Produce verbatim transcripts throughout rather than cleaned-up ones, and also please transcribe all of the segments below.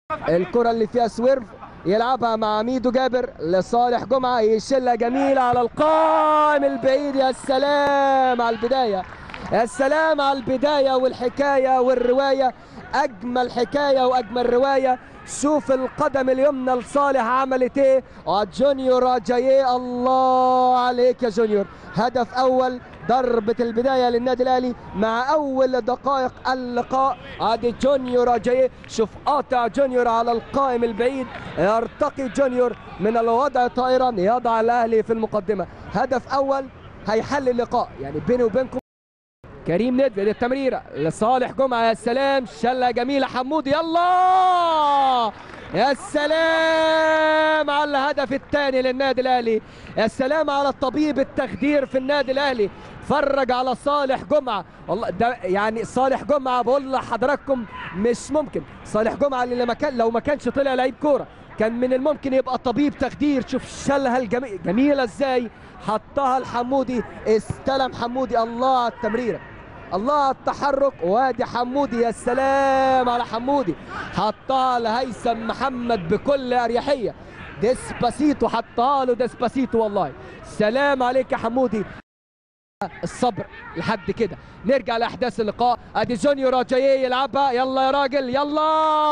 الكرة اللي فيها سويرف يلعبها مع ميدو جابر لصالح جمعة، يشيلها جميلة على القائم البعيد. يا سلام على البداية، يا سلام على البداية والحكاية والرواية، أجمل حكاية وأجمل رواية. شوف القدم اليمنى لصالح عملت ايه. جونيور اجاييه، الله عليك يا جونيور. هدف اول، ضربة البداية للنادي الاهلي مع اول دقائق اللقاء. ادي جونيور اجاييه، شوف قاطع جونيور على القائم البعيد، يرتقي جونيور من الوضع طائرا، يضع الاهلي في المقدمة. هدف اول هيحل اللقاء يعني بيني وبينكم. كريم ندفد التمريرة لصالح جمعة، يا سلام، شلة جميلة حمودي، يلا يا سلام على الهدف الثاني للنادي الاهلي. يا سلام على الطبيب التخدير في النادي الاهلي، فرج على صالح جمعة. والله ده يعني صالح جمعة بقول لحضراتكم مش ممكن. صالح جمعة اللي لما كان لو ما كانش طلع لعيب كورة كان من الممكن يبقى طبيب تخدير. شوف شالها الجميل جميلة ازاي، حطها الحمودي، استلم حمودي، الله على التمريرة، الله على التحرك، وادي حمودي، يا سلام على حمودي، حطها لهيثم محمد بكل اريحيه. ديسباسيتو حطها له، ديسباسيتو، والله سلام عليك يا حمودي. الصبر لحد كده. نرجع لاحداث اللقاء. ادي جونيور اجاييه يلعبها، يلا يا راجل يلا،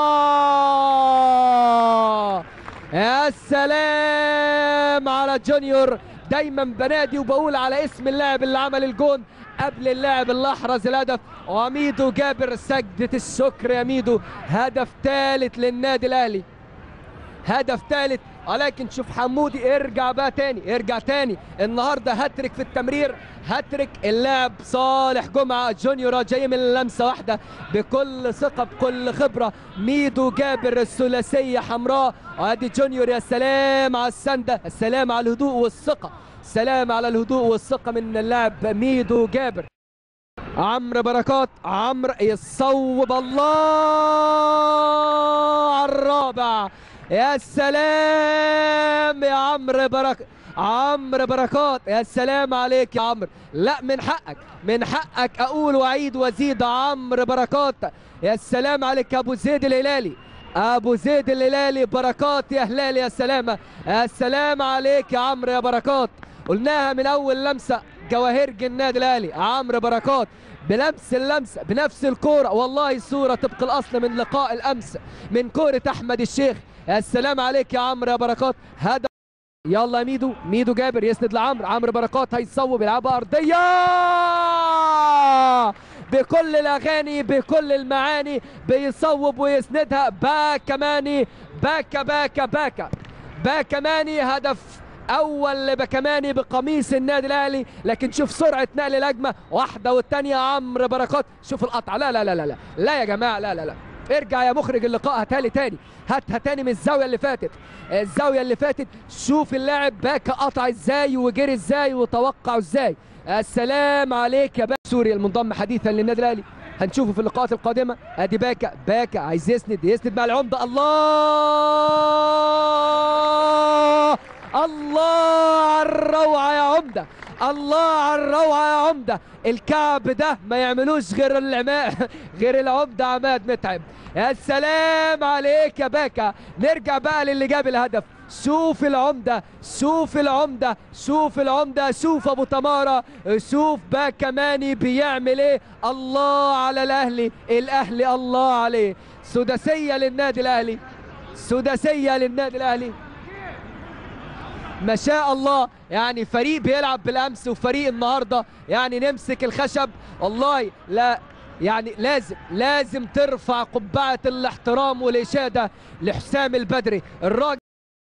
يا سلام على جونيور. دايما بنادي وبقول على اسم اللاعب اللي عمل الجون قبل اللاعب اللي احرز الهدف، وميدو جابر. سجدة الشكر يا ميدو. هدف ثالث للنادي الاهلي، هدف ثالث. ولكن شوف حمودي، ارجع بقى تاني، ارجع تاني. النهارده هاتريك في التمرير، هاتريك اللاعب صالح جمعة. جونيور جاي من لمسه واحده بكل ثقه بكل خبره. ميدو جابر الثلاثيه حمراء، وادي جونيور. يا سلام على السنده، السلام على الهدوء والثقه، سلام على الهدوء والثقه من اللاعب ميدو جابر. عمرو بركات، عمرو يصوب، الله على الرابع. يا سلام يا عمرو بركات، عمرو بركات، يا سلام عليك يا عمرو. لا من حقك، من حقك اقول واعيد وازيد. عمرو بركات، يا سلام عليك يا ابو زيد الهلالي، ابو زيد الهلالي. بركات يا هلالي، يا سلامه، يا سلام عليك يا عمرو يا بركات. قلناها من اول لمسه، جواهر النادي الاهلي. عمرو بركات بلمس اللمسه بنفس الكوره، والله صوره طبق الاصل من لقاء الامس من كوره احمد الشيخ. يا سلام عليك يا عمرو يا بركات. هدف، يلا ميدو، ميدو جابر يسند لعمرو، عمرو بركات هيصوب، يلعبها ارضيه بكل الاغاني بكل المعاني، بيصوب ويسندها. باكماني، باكا باكا باكا باكماني. هدف اول لبكماني بقميص النادي الاهلي. لكن شوف سرعه نقل الهجمه، واحده والثانيه عمرو بركات. شوف القطع، لا لا لا لا لا لا يا جماعه، لا لا لا. ارجع يا مخرج اللقاء، هاتها لي تاني، هاتها تاني من الزاويه اللي فاتت، الزاويه اللي فاتت. شوف اللاعب باكا قطع ازاي وجري ازاي وتوقع ازاي. السلام عليك يا باكا. سوري المنضم حديثا للنادي الاهلي، هنشوفه في اللقاءات القادمه. ادي باكا، باكا عايز يسند، يسند مع العمده، الله الله على الروعه يا عمده، الله على الروعه يا عمده. الكعب ده ما يعملوش غير العماد، غير العمده عماد متعب. يا سلام عليك يا باكا. نرجع بقى للي جاب الهدف. شوف العمده، شوف العمده، شوف العمده، شوف ابو تماره، شوف باكماني بيعمل ايه. الله على الاهلي، الاهلي الله عليه. سداسيه للنادي الاهلي، سداسيه للنادي الاهلي، ما شاء الله. يعني فريق بيلعب بالامس وفريق النهارده، يعني نمسك الخشب والله. لا يعني لازم لازم ترفع قبعه الاحترام والاشاده لحسام البدري الراجل.